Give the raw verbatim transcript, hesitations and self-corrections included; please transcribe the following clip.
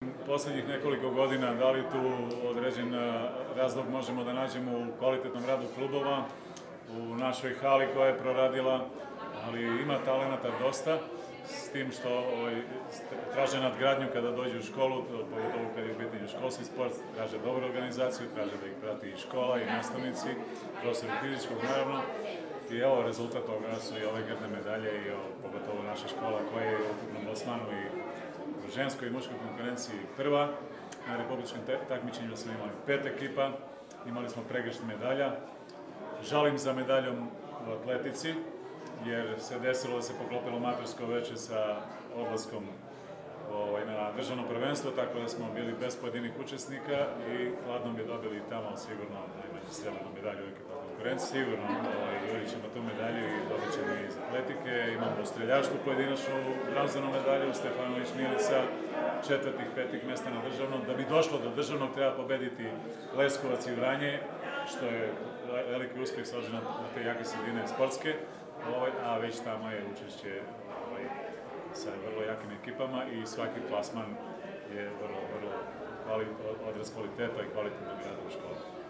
Poslednjih nekoliko godina, da li tu određen razlog možemo da nađemo u kvalitetnom radu klubova, u našoj hali koja je proradila, ali ima talenata dosta, s tim što ovaj, traže nadgradnju kada dođe u školu, pogotovo kada je u pitanju školski sport, traže dobru organizaciju, traže da ih prati i škola i nastavnici, profesori fizičkog naravno. I evo, rezultat toga su i ove grdne medalje i ovo, pogotovo naša škola koja je u ukupnom plasmanu i u ženskoj i muškoj konkurenciji prva. Na republičkom takmičenju smo imali pet ekipa, imali smo pregršt medalja. Žalim za medaljom u atletici, jer se desilo da se poklopilo matursko veče sa odlaskom na državno prvenstvo, tako da smo bili bez pojedinih učesnika i hladno bi dobili tamo sigurno najmanje srebrnu medalju u ekipa konkurencije. Sigurno jurit ćemo tu medalju i dobit ćemo i iz atletike. Imamo u streljaštvu pojedinačnu bronzanu medalju, Stefanović Milica, četvrtih, petih mesta na državnom. Da bi došlo do državnog treba pobediti Leskovac i Vranje, što je veliki uspeh s obzirom na te jake sredine sportske, a već tamo je učešće sa vrlo jakim ekipama i svaki plasman je vrlo, vrlo odraz kvaliteta i kvalitetnog rada u školi.